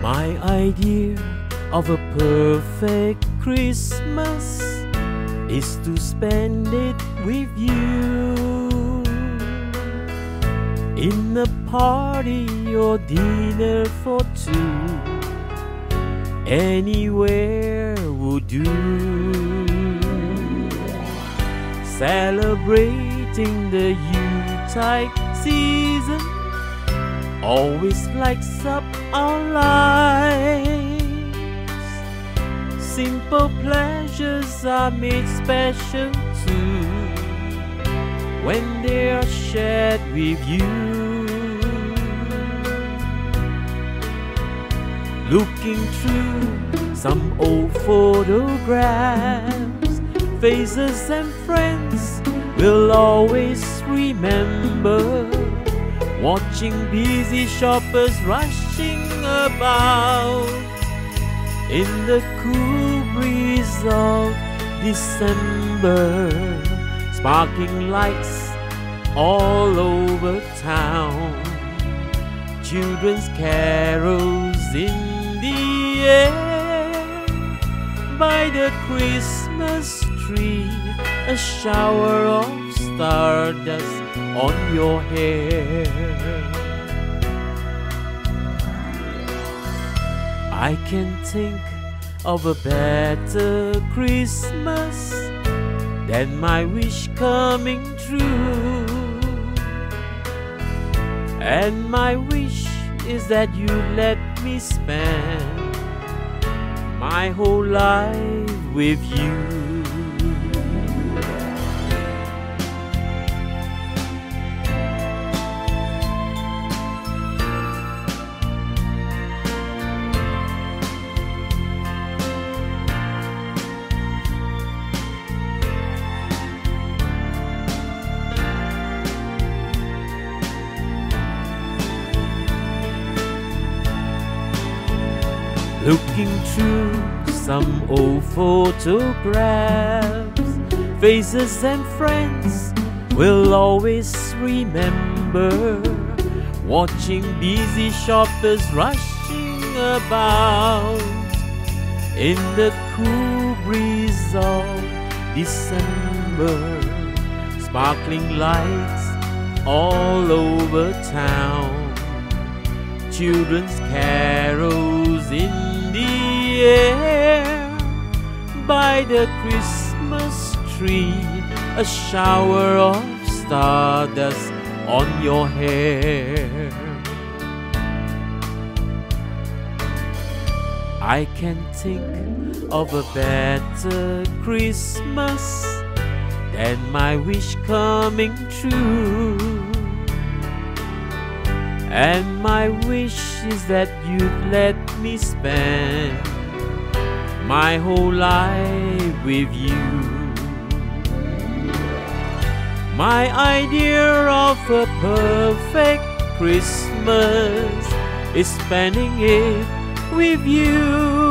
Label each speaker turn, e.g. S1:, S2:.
S1: My idea of a perfect Christmas is to spend it with you, in a party or dinner for two. Anywhere would do. Celebrating the Yuletide season always lights up our lives. Simple pleasures are made special too when they are shared with you. Looking through some old photographs, faces and friends will always remember. Watching busy shoppers rushing about in the cool breeze of December, sparkling lights all over town, children's carols in the air. By the Christmas tree, a shower of stardust on your hair. I can't think of a better Christmas than my wish coming true. And my wish is that you let me spend my whole life with you. Looking through some old photographs, faces and friends will always remember. Watching busy shoppers rushing about in the cool breeze of December, sparkling lights all over town, children's carols in the air. By the Christmas tree, a shower of stardust on your hair. I can't think of a better Christmas than my wish coming true. And my wish is that you'd let me spend my whole life with you. My idea of a perfect Christmas is spending it with you.